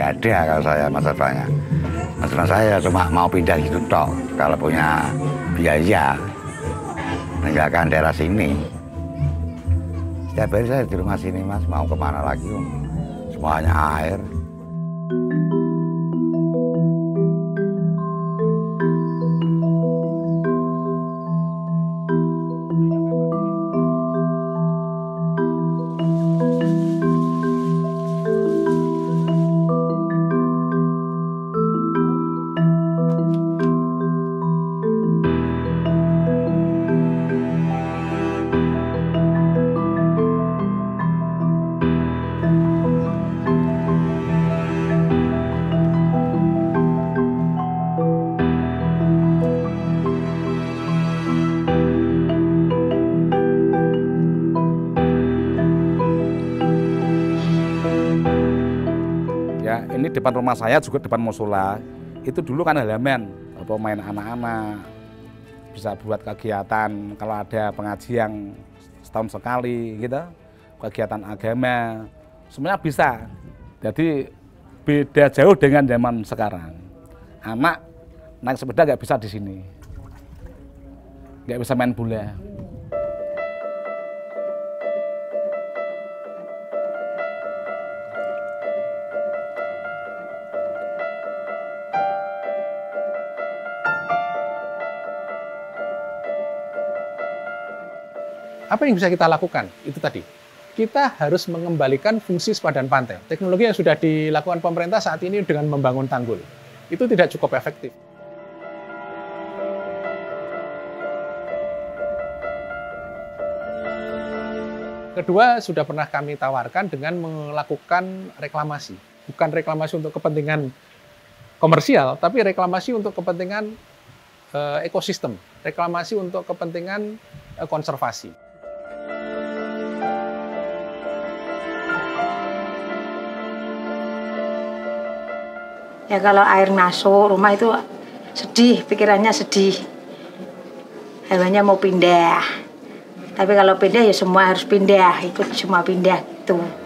nggak ada kalau saya masa depannya. Masa depan saya cuma mau pindah gitu toh, kalau punya biaya meninggalkan daerah sini. Setiap hari saya di rumah sini Mas, mau kemana lagi? Semuanya air. Ya, ini depan rumah saya juga depan musola. Itu dulu kan halaman, apa main anak-anak, bisa buat kegiatan kalau ada pengajian setahun sekali gitu, kegiatan agama, semuanya bisa. Jadi beda jauh dengan zaman sekarang. Anak naik sepeda nggak bisa di sini, nggak bisa main bola. Apa yang bisa kita lakukan? Itu tadi, kita harus mengembalikan fungsi sepadan pantai. Teknologi yang sudah dilakukan pemerintah saat ini dengan membangun tanggul, itu tidak cukup efektif. Kedua, sudah pernah kami tawarkan dengan melakukan reklamasi. Bukan reklamasi untuk kepentingan komersial, tapi reklamasi untuk kepentingan ekosistem, reklamasi untuk kepentingan konservasi. Ya kalau air masuk rumah itu sedih, pikirannya sedih. Hewannya mau pindah. Tapi kalau pindah ya semua harus pindah, ikut semua pindah gitu.